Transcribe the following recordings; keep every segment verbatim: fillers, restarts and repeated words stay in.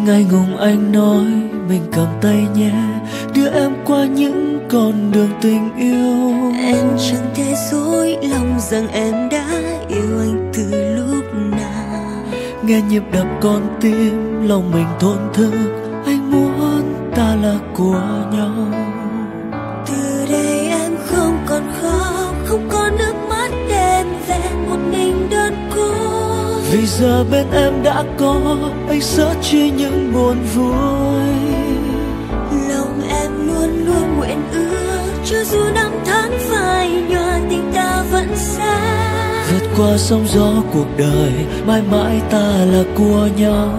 Ngại ngùng anh nói mình cầm tay nhé, đưa em qua những con đường tình yêu. Em chẳng thể dối lòng rằng em đã yêu anh từ lúc nào. Nghe nhịp đập con tim lòng mình thổn thức, anh muốn ta là của nhau. Từ đây em không còn khóc, không có nước mắt đêm về một mình đơn cô. Vì giờ bên em đã có anh sẽ chia những buồn vui. Lòng em luôn luôn nguyện ước, cho dù năm tháng phai nhòa tình ta vẫn xa. Vượt qua sóng gió cuộc đời, mãi mãi ta là của nhau.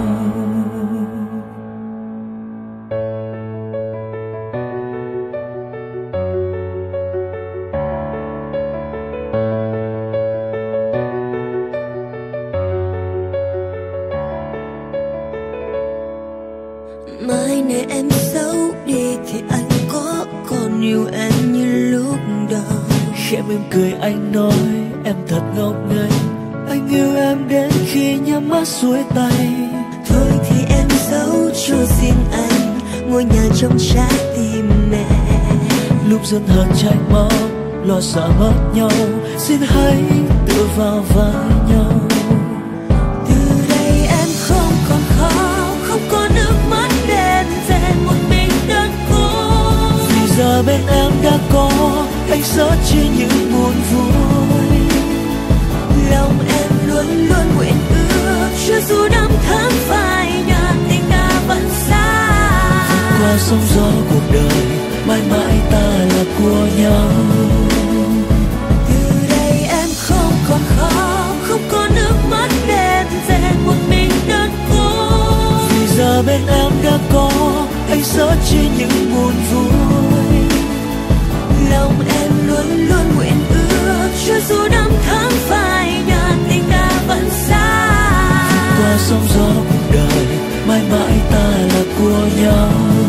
Mai này em xấu đi thì anh có còn yêu em như lúc đầu. Khẽ mỉm cười anh nói em thật ngốc nghếch, anh yêu em đến khi nhắm mắt xuôi tay. Thôi thì em giấu cho riêng anh ngôi nhà trong trái tim mẹ. Lúc dần hờn trách móc, lo sợ mất nhau, xin hãy tựa vào vai nhau. Từ đây em không còn khóc, không có nước mắt đêm về một mình đơn cô. Vì giờ bên em đã có anh sẽ chia những buồn vui. Lòng em luôn luôn nguyện ước, cho dù năm tháng phai nhòa tình ta vẫn xa. Vượt qua sóng gió cuộc đời, mãi mãi ta là của nhau. Từ đây em không còn khóc, không có nước mắt đêm về một mình đơn cô. Vì giờ bên em đã có anh sẽ chia những buồn vui. Lòng em luôn luôn nguyện ước, cho dù năm tháng phai nhòa tình ta vẫn xa. Vượt qua sóng gió cuộc đời, mãi mãi ta là của nhau.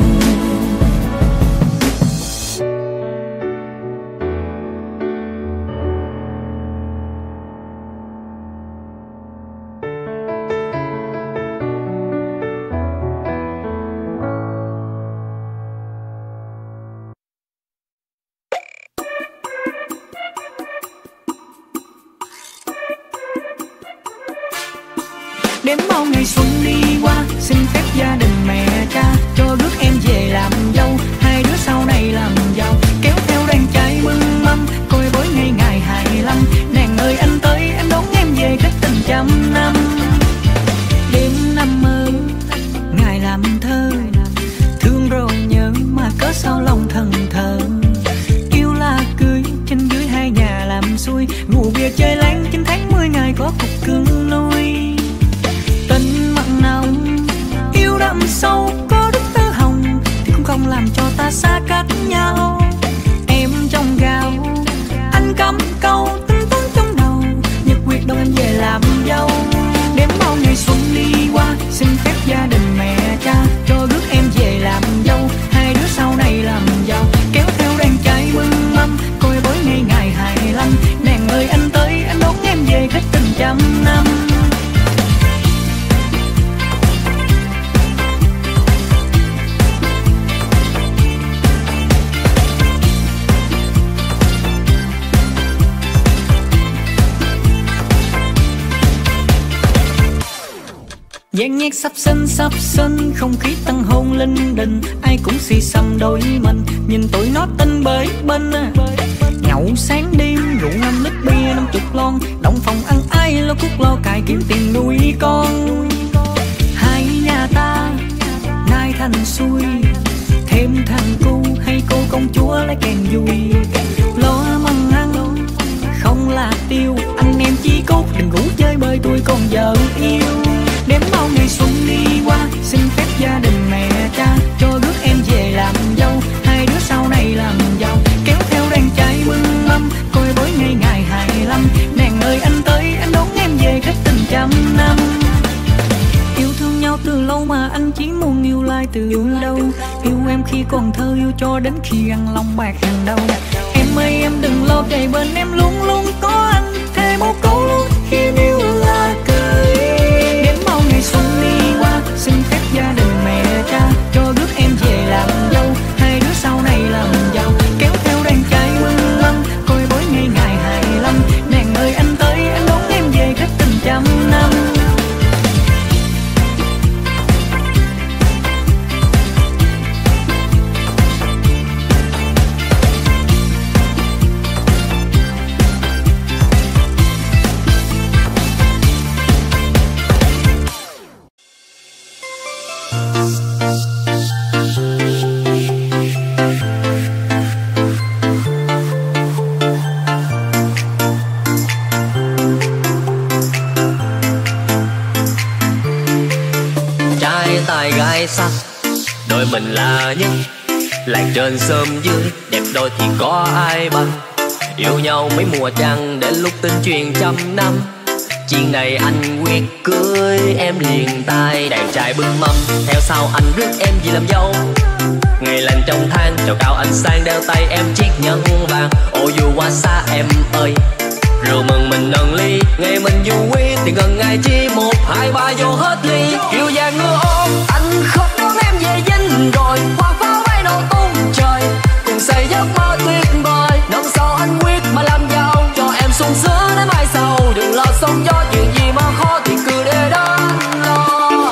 Đếm bao ngày xuân đi qua, xin phép gia đình mẹ cha cho rước em về làm dâu. Hai đứa sau này làm giàu, kéo theo đàn trai mừng mâm, coi bối ngày ngày hai lăm. Nàng ơi anh tới, em đón em về cách tình trăm năm. Đêm năm mơ, ngày làm thơ, thương rồi nhớ mà cớ sao lòng thần thờ. Kêu là cưới, trên dưới hai nhà làm xuôi, ngủ bia chơi láng chín tháng mười ngày có cục cưng nuôi. Tình mặn nồng yêu đậm sâu, có đức tơ hồng thì cũng không làm cho ta xa cách nhau. Em trong gạo, anh cắm câu tính toán trong đầu, nhật quyết đón em về làm dâu. Đếm bao ngày xuân đi qua, xin phép gia đình mẹ cha cho rước em về làm dâu. Hai đứa sau này làm giàu, kéo theo đàn trai mừng mâm, coi bối ngày ngày hai lăm. Nàng ơi anh tới, anh đón em về cách tình trăm năm. Dàn nhạc sắp sân sắp sân, không khí tăng hôn linh đình, ai cũng xì xăm đôi mình, nhìn tụi nó tinh bới bên. Nhậu sáng đêm rượu năm lít bia năm chục lon, động phòng ăn ai lo cuốc lo cài kiếm tiền nuôi con. Hai nhà ta nay thành xuôi, thêm thằng cu hay cô công chúa lấy kèn vui. Lo măng ăn không là tiêu, anh em chí cốt đừng ngủ chơi bơi tôi còn vợ yêu. Đếm bao ngày xuân đi qua, xin phép gia đình mẹ cha cho rước em về làm dâu. Hai đứa sau này làm giàu, kéo theo đàn trai mừng mâm, coi bối ngày ngày hai lăm. Nàng ơi anh tới, anh đón em về cách tình trăm năm. Yêu thương nhau từ lâu mà anh chỉ muốn yêu lại từ đâu. Yêu em khi còn thơ, yêu cho đến khi ăn lòng bạc hàng đầu. Em ơi em đừng lo, kề bên em luôn luôn có anh, thề một câu luôn khi yêu là cười. Đếm bao ngày xuân đi qua, xin phép gia đình gái sắc, đôi mình là nhất. Làng trên xóm dưới, đẹp đôi thì có ai bằng. Yêu nhau mấy mùa trăng, đến lúc tin truyền trăm năm. Chuyện này anh quyết cưới em liền tay. Đàn trai bưng mâm, theo sau anh rước em về làm dâu. Ngày lành trong tháng, chào cao anh sang đeo tay em chiếc nhẫn vàng. Ô dù qua xa em ơi, rượu mừng mình nâng ly. Ngày mình du quý thì gần ngày chi một hai ba vô hết ly. Kiều vàng ngựa ôm, anh không đón em về dinh rồi. Hoa pháo bay nổ tung trời, cùng xây giấc mơ tuyệt vời. Năm sau anh quyết mà làm giàu, cho em sung sướng đến mai sau. Đừng lo sóng gió, chuyện gì mà khó thì cứ để đó anh lo.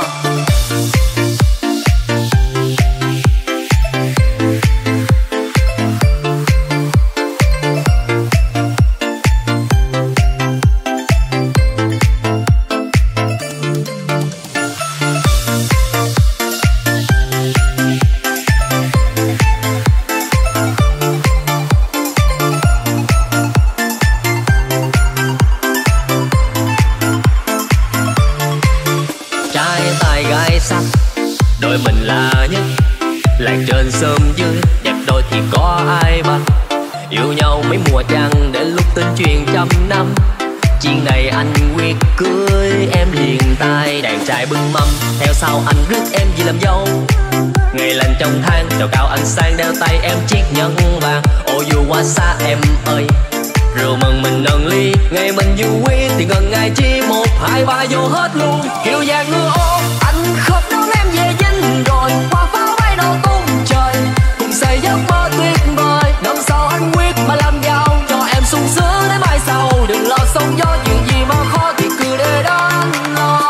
Đôi mình là nhất, làng trên xóm dưới, đẹp đôi thì có ai bằng. Yêu nhau mấy mùa trăng, đến lúc tin truyền trăm năm. Chuyện này anh quyết cưới em liền tay. Đàn trai bưng mâm, theo sau anh rước em về làm dâu. Ngày lành trong tháng, chào cao anh sang đeo tay em chiếc nhẫn vàng. Ô dù qua xa em ơi, rượu mừng mình nâng ly. Ngày mình du quý thì gần ngày chi một hai ba vô hết luôn. Kiều vàng ngựa ôm, anh không đón em về dinh rồi. Hoa pháo bay nổ tung trời, cùng xây giấc mơ tuyệt vời. Năm sau anh quyết mà làm giàu, cho em sung sướng đến mai sau. Đừng lo sóng gió, chuyện gì mà khó thì cứ để đó anh lo.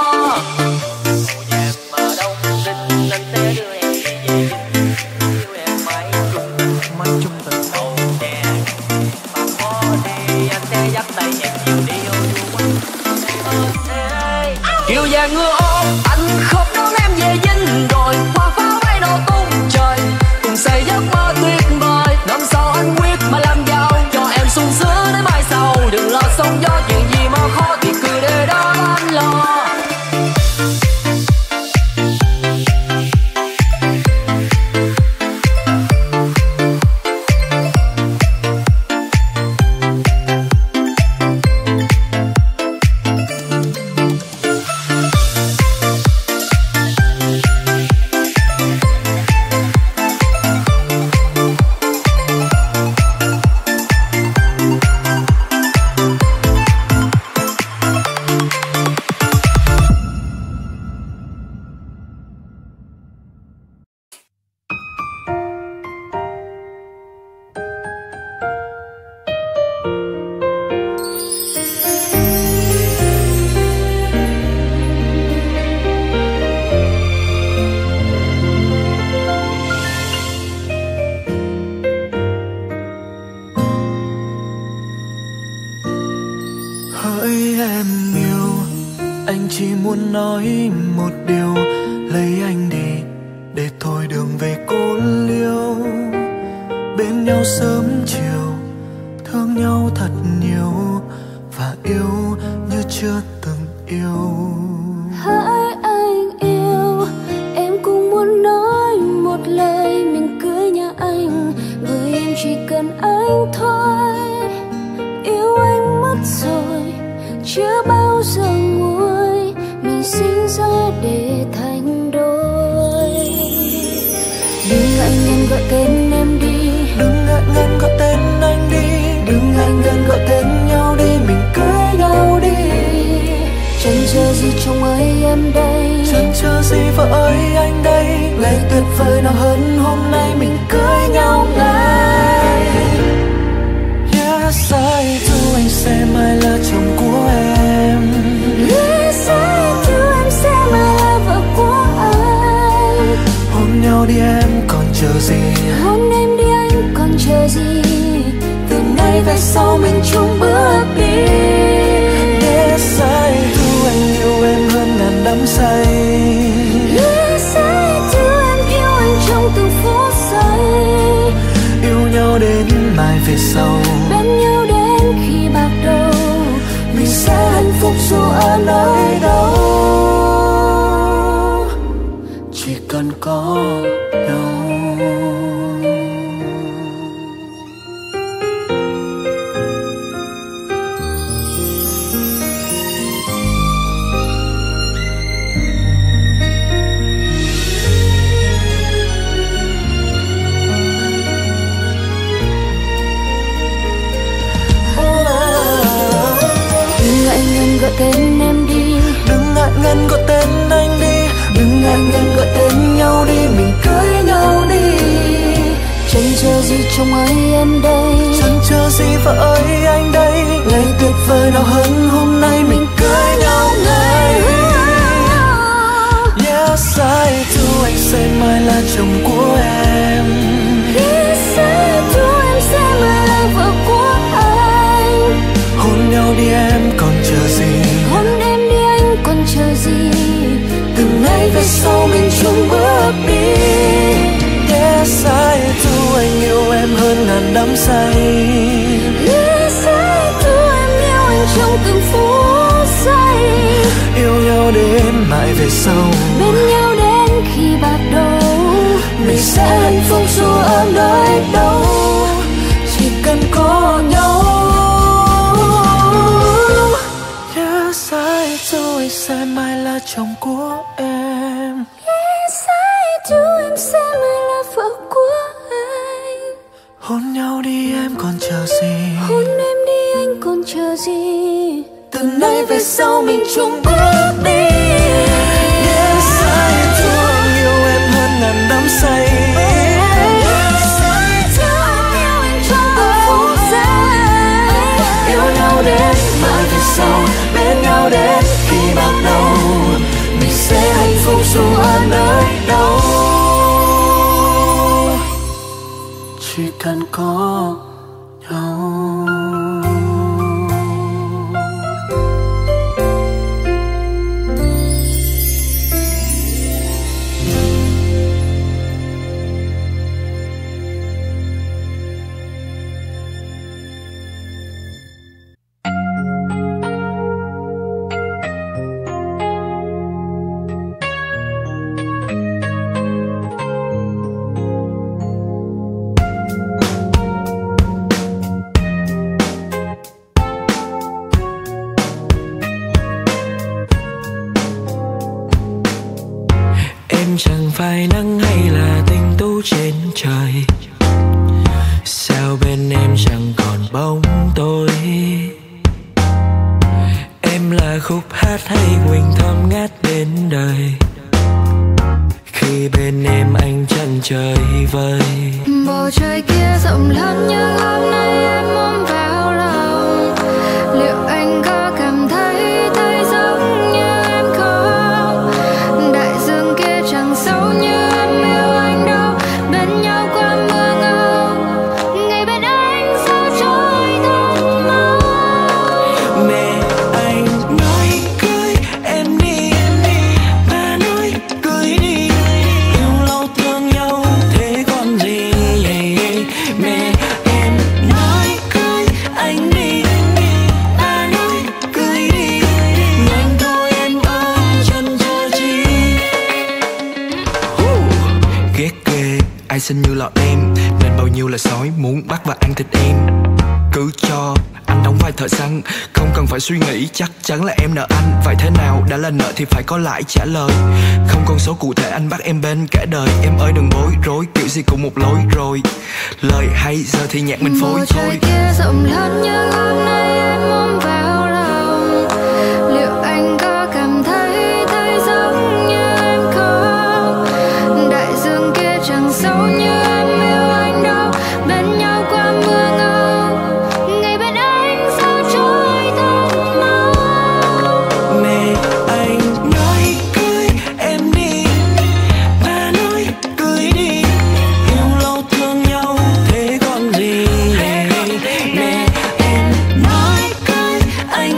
Kiều vàng ngựa ôm, anh không đón em về dinh rồi. Hoa pháo bay nổ tung trời, cùng xây giấc mơ tuyệt vời. Năm sau anh quyết mà làm giàu, cho em sung sướng đến mai sau. Đừng lo sóng gió, chuyện gì mà khó thì cứ để đó anh lo. Hạnh phúc dù ở nơi đâu, chỉ cần có nhau. Gọi tên em đi, đừng ngại ngần gọi tên anh đi, đừng ngại ngần gọi tên nhau đi, mình cưới nhau đi. Chẳng chờ gì chồng ơi em đây, chẳng chờ gì vợ ơi anh đây. Ngày tuyệt vời nào hơn hôm nay mình cưới nhau ngay. Yes I do, anh sẽ mãi là chồng của em. Yes I do, em sẽ mãi là vợ của anh. Hôn nhau đi em còn chờ gì, hôn em đi anh còn chờ gì. Từ nay về sau mình chung bước đi. Yes I do, anh yêu em hơn ngàn đắm say. Yes I do, em yêu anh trong từng phút giây. Yêu nhau đến mãi về sau, bên nhau đến khi bạc đầu. Mình sẽ hạnh phúc dù ở nơi đâu, chỉ cần có nhau. Yes I do, anh sẽ mãi là chồng của em. Yes I do, em sẽ mãi là vợ của anh. Hôn nhau đi em còn chờ gì, hôn em đi anh còn chờ gì. Từ nay về sau mình chung bước đi. Yes I do, anh yêu em hơn ngàn đắm say. Yes I do, em yêu anh trong từng phút giây. Yêu nhau đến mãi về sau, bên nhau đến khi bạc đầu. Mình sẽ hạnh phúc dù ở nơi đâu, chỉ cần có nhau. Chẳng phải nắng hay là tinh tú trên trời, sao bên em chẳng còn bóng tôi. Em là khúc hát hay quỳnh thơm ngát đến đời, khi bên em anh chân trời vơi. Bầu trời kia rộng lớn nhưng hôm nay em ôm vào lòng. Liệu anh có cảm thấy thấy giống như em không? Đại dương kia chẳng sâu như em yêu anh đâu. Bên nhau qua mưa ngâu, ngày bên anh sao trôi thật mau. Mẹ anh nói cưới em đi, ba nói cưới đi. Yêu lâu thương nhau thế còn gì. Mẹ em nói cưới anh đi, ba nói cưới đi. Nhanh thôi em ơi chân chờ chi. Ghét ghê ai xinh như lọ em, nên bao nhiêu là sói muốn bắt và ăn thịt em. Cứ cho anh đóng vai thợ săn, không cần phải suy nghĩ, chắc chắn là em nợ anh. Vậy thế nào đã là nợ thì phải có lãi trả lời. Không con số cụ thể anh bắt em bên cả đời. Em ơi đừng bối rối, kiểu gì cũng một lối rồi. Lời hay giờ thì nhạc mình phối Bầu thôi. trời kia rộng lớn nhưng hôm nay em ôm vào lòng. Liệu anh có cảm thấy thấy giống như em không? Đại dương kia chẳng sâu như em yêu anh đâu. Bên nhau qua mưa ngâu, ngày bên anh sao trôi thật mau. Mẹ anh nói cưới em đi, ba nói cưới đi. Yêu lâu thương nhau thế còn gì. Mẹ em nói cưới anh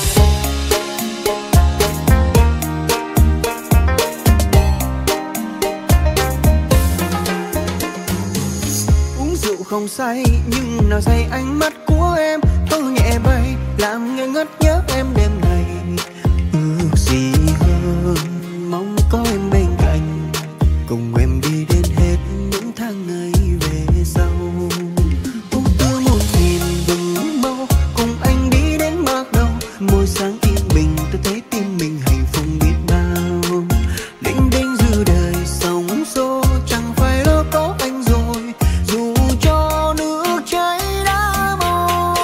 Không say nhưng nào say ánh mắt của em thâu nhẹ bay làm ngây ngất nhớ em đêm này. Ước gì hơn mong có em bên cạnh cùng em đi đến hết những tháng ngày về sau. Ôm tươi một nghìn vầng màu cùng anh đi đến bắt đầu môi sáng yên bình tôi thấy tim mình hạnh phúc biết bao. Linh đinh dư đời sống số chẳng phải lo có anh rồi dù cho nước cháy đã mòn.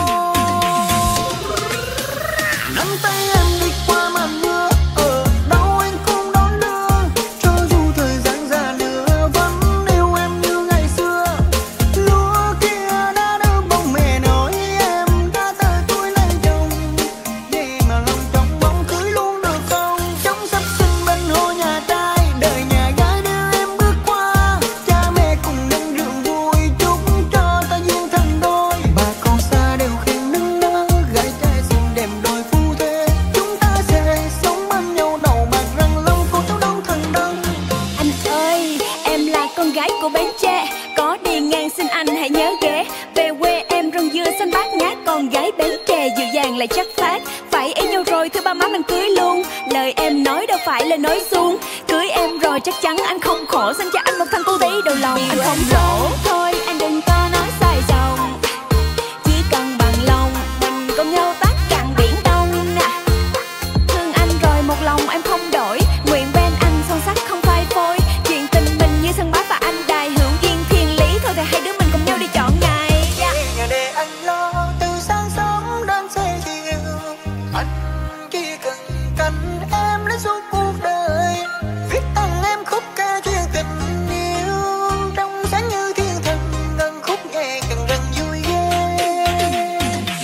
Nắm tay em đi qua màn mưa ở đâu anh cũng đón đưa cho dù thời gian già nửa vẫn yêu em như ngày xưa. Lúa kia đã đỡ bông mẹ nói em đã tới tuổi lấy chồng để mà lòng trong bóng cưới luôn được không. Trong sắp sinh bên hồ nhà trai đời nhà gái đưa em bước qua cha mẹ cùng nâng rượu vui chúc cho ta duyên thành đôi. Bà con xa đều khen nâng nỡ gái trai xinh đẹp đôi phu thê chúng ta sẽ sống bên nhau đầu bạc răng long cô cháu đâu thành đông. Anh ơi, em là con gái của Bến Tre, có đi ngang xin anh hãy nhớ ghé. Về quê em rong dưa xanh bát ngát, con gái Bến Tre dịu dàng lại chất phác. Phải yêu nhau rồi thưa ba má mình cưới luôn, lời em nói đâu phải là nói suông. Cưới em rồi chắc chắn anh không khổ, xin cho anh một thằng cô tí đầu lòng. Anh không lỗ thôi, anh đừng có nói sai dòng, chỉ cần bằng lòng mình cùng nhau tát cạn biển Đông nè. Thương anh rồi một lòng em không đổi, nguyện bên anh son sắt không phai phôi. Chuyện tình mình như sân bá và anh đài hưởng duyên thiên lý, thôi thì hai đứa mình cùng nhau đi chọn ngày. Yeah. Nhà để anh lo từ sáng sớm đến xế chiều, anh chỉ cần cạnh em đến suốt cuộc đời. Viết tặng em khúc ca chuyện tình yêu trong sáng như thiên thần, ngân khúc nghe càng răng vui ghê.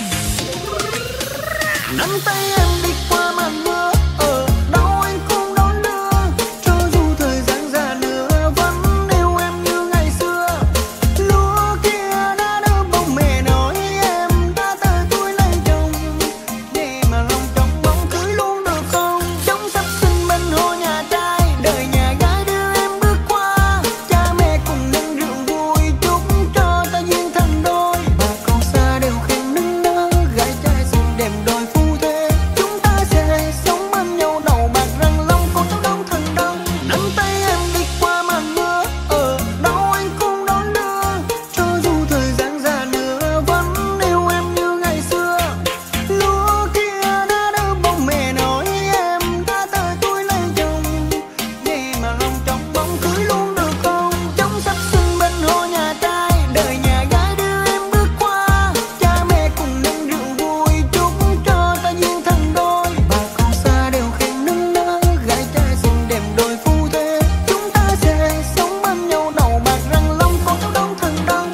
Nắm tay em đi qua màn mưa ở đâu anh cũng đón đưa cho dù thời gian già nửa vẫn yêu em như ngày xưa. Lúa kia đã đỡ bông mẹ nói em đã tới tuổi lấy chồng để mà lòng trong bóng cưới luôn được không. Trong sắp sinh bên hồ nhà trai đời nhà gái đưa em bước qua cha mẹ cùng nâng rượu vui chúc cho ta duyên thành đôi. Bà con xa đều khen nâng nỡ gái trai xinh đẹp đôi phu thê chúng ta sẽ sống bên nhau đầu bạc răng long cô cháu đâu thành đông. Nắm tay em đi qua màn mưa ở đâu anh cũng đón đưa cho dù thời gian già nửa vẫn yêu em như ngày xưa. Lúa kia đã đỡ bông mẹ nói em đã tới tuổi lấy chồng để mà lòng trong bóng cưới luôn được không. Trong sắp sinh bên hồ nhà trai đời nhà gái đưa em bước qua cha mẹ cùng nâng rượu vui chúc cho ta duyên thành đôi. Bà con xa đều khen nâng nỡ gái trai xinh đẹp đôi phu thê chúng ta sẽ sống bên nhau đầu bạc răng long cô cháu đâu thành đông.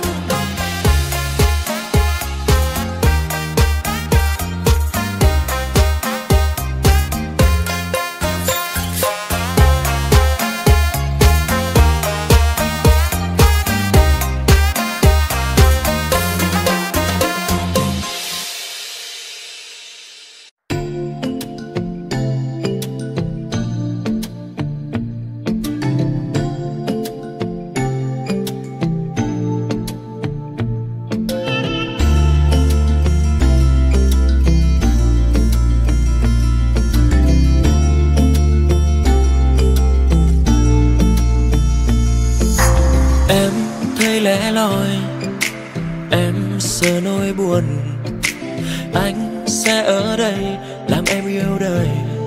Em thấy lẻ loi, em sợ nỗi buồn, anh sẽ ở đây làm em yêu đời.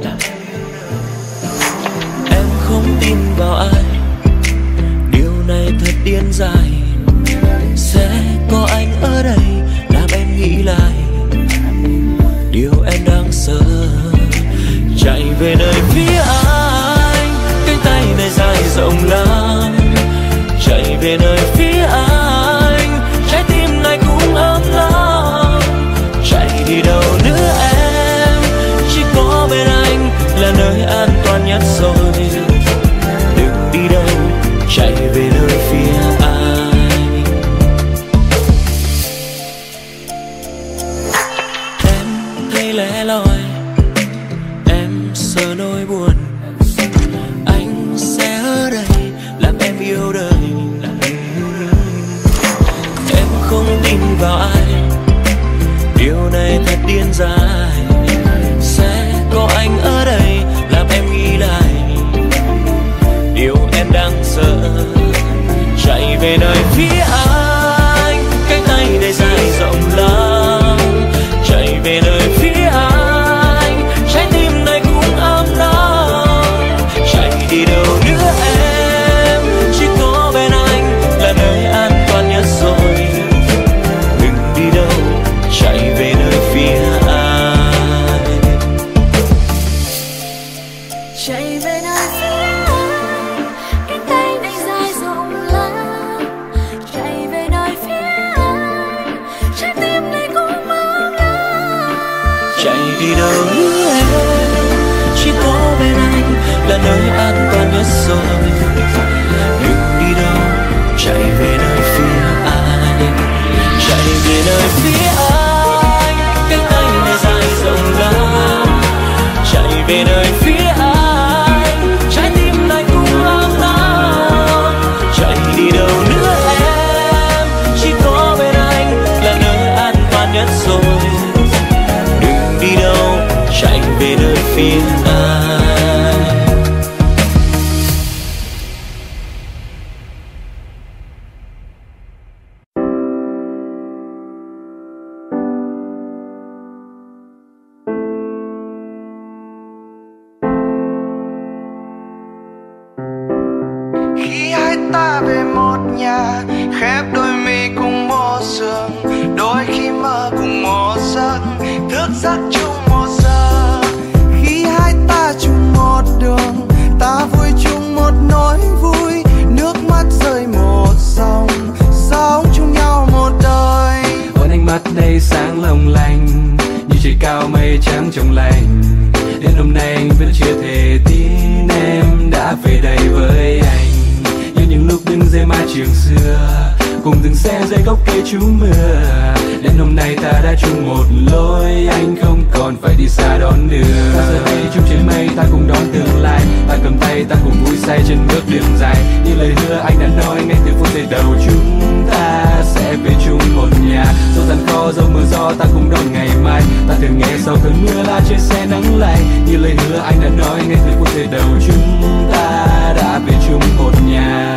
Em không tin vào ai, điều này thật điên dại. Sẽ có anh ở đây làm em nghĩ lại điều em đang sợ. Chạy về nơi phía anh, cánh tay này dài rộng lắm. Chạy về nơi phía anh, trái tim này cũng ấm lắm. Chạy đi đâu nữa em, chỉ có bên anh là nơi an toàn nhất rồi. Đừng đi đâu, chạy về nơi phía anh. Em thấy lẻ loi, sờ nỗi buồn. Anh sẽ ở đây làm em yêu đời. Em không tin vào ai, điều này thật điên dại. Sẽ có anh ở đây làm em nghĩ lại điều em đang sợ. Chạy về nơi phía anh, cánh tay để dài rộng lớn. Chạy về nơi phía anh, trái tim này cũng ấm nóng. Chạy đi đâu nữa em, chỉ có bên anh là nơi an toàn nhất rồi. Đừng đi đâu, chạy về nơi phía anh. Chạy về nơi phía anh, cánh tay này dài rộng lớn. Chạy về nơi phía anh, trái tim này cũng mong ngóng. Chạy đi đâu nữa em, chỉ có bên anh là nơi an toàn nhất rồi. Đừng đi đâu, chạy về nơi phía anh. Chạy về nơi phía anh, cánh tay này dài rộng lớn. Chạy về nơi phía anh, trái tim này cũng ấm nóng. Chạy đi đâu nữa em, chỉ có bên anh là nơi an toàn nhất rồi. Đừng đi đâu, chạy về nơi phía anh. Khi hai ta về một nhà, khép đôi mi cùng một giường. Đôi khi mơ cùng một giấc, thức giấc chung một giờ. Khi hai ta chung một đường, ta vui chung một nỗi vui. Nước mắt rơi một dòng, sống chung nhau một đời. Ôn ánh mắt đây sáng long lanh, như trời cao mây trắng trong lành. Đến hôm nay anh vẫn chưa thể tin em đã về đây với anh. Như những lúc đứng dưới mái trường xưa, cùng từng xe dưới gốc cây trú mưa. Đến hôm nay ta đã chung một lối, anh không còn phải đi xa đón đưa. Ta giờ đây chung trên mây, ta cùng đón tương lai. Ta cầm tay, ta cùng vui say trên bước đường dài. Như lời hứa anh đã nói ngay từ phút giây đầu, chúng ta sẽ về chung một nhà. Dẫu gian khó, dẫu mưa gió, ta cùng đón ngày mai. Ta thường nghe sau cơn mưa là trên xe nắng lạnh. Như lời hứa anh đã nói ngay từ phút giây đầu, chúng ta đã về chung một nhà.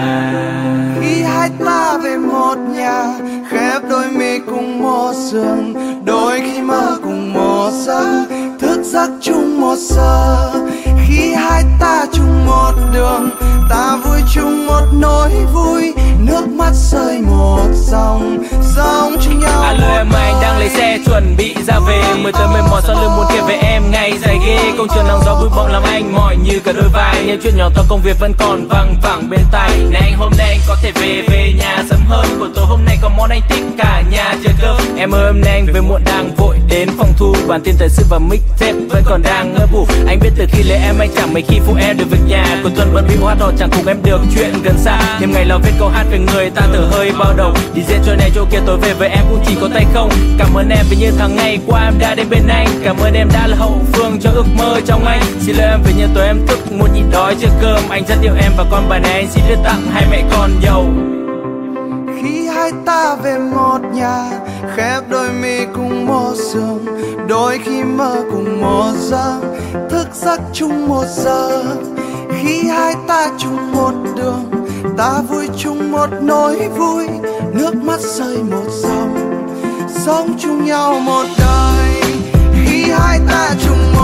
Khi hai ta về một nhà, khép đôi mi cùng một giường. Đôi khi mơ cùng một giấc, thức giấc chung một giờ. Khi hai ta chung một đường, ta vui chung một nỗi vui. Nước mắt rơi một dòng, sống chung nhau. Alo em, anh đang lấy xe chuẩn bị ra về. Mười tới mười mỏi sau lưng muốn kể về em ngày dài ghê. Công trường nắng gió bụi bặm làm anh mỏi như cả đôi vai. Những chuyện nhỏ to công việc vẫn còn văng vẳng bên tai. Này anh hôm nay anh có thể về về nhà sớm hơn. Buổi tối hôm nay có món anh thích cả nhà chờ cơm. Em ơi hôm nay anh về muộn đang vội đến phòng thu. Bản tin thời sự và mixtape vẫn còn đang ngỡ vụ. Anh biết từ khi lấy em anh chẳng mấy khi phụ em được việc nhà. Cuối tuần vẫn bị hoa đỏ chẳng cùng em được chuyện gần xa. Thêm ngày lo viết câu hát về người ta thở hơi bao đầu. Đi dễ chỗ này chỗ kia tối về với em cũng chỉ có tay không. Cảm ơn em vì như tháng ngày qua em đã đến bên anh. Cảm ơn em đã là hậu phương cho ước mơ trong anh. Xin lỗi em vì như tối em thức muốn nhịn đói chưa cơm. Anh rất yêu em và con bài này anh xin đưa tặng hai mẹ con giàu. Khi hai ta về một nhà, khép đôi mi cùng một giường. Đôi khi mơ cùng một giấc, thức giấc chung một giờ. Khi hai ta chung một đường, ta vui chung một nỗi vui. Nước mắt rơi một dòng, sống chung nhau một đời. Khi hai ta chung